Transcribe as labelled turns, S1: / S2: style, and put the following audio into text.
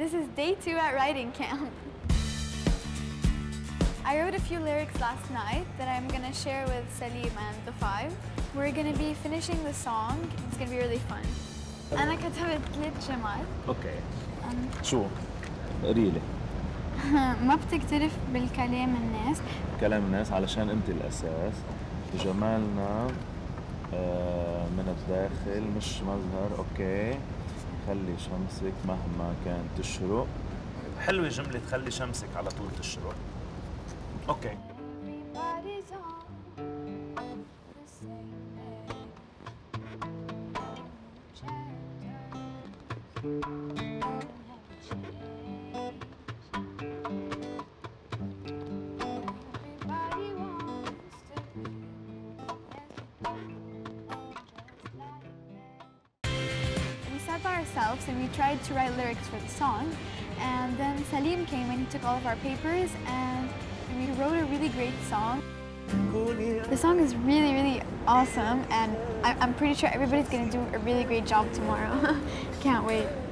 S1: This is day 2 at writing camp. I wrote a few lyrics last night that I'm gonna share with Salim and The5. We're gonna be finishing the song. It's gonna be really fun. أنا كتبت 3 جمل.
S2: اوكي. شو؟ قولي لي.
S1: ما بتكترث بالكلام الناس.
S2: كلام الناس علشان انت الاساس. جمالنا من الداخل مش مظهر. اوكي. خلي شمسك مهما كان تشرق. حلوة جملة خلي شمسك على طول تشرق. اوكي.
S1: By ourselves and we tried to write lyrics for the song, and then Salim came and he took all of our papers and we wrote a really great song. The song is really awesome and I'm pretty sure everybody's gonna do a really great job tomorrow. Can't wait.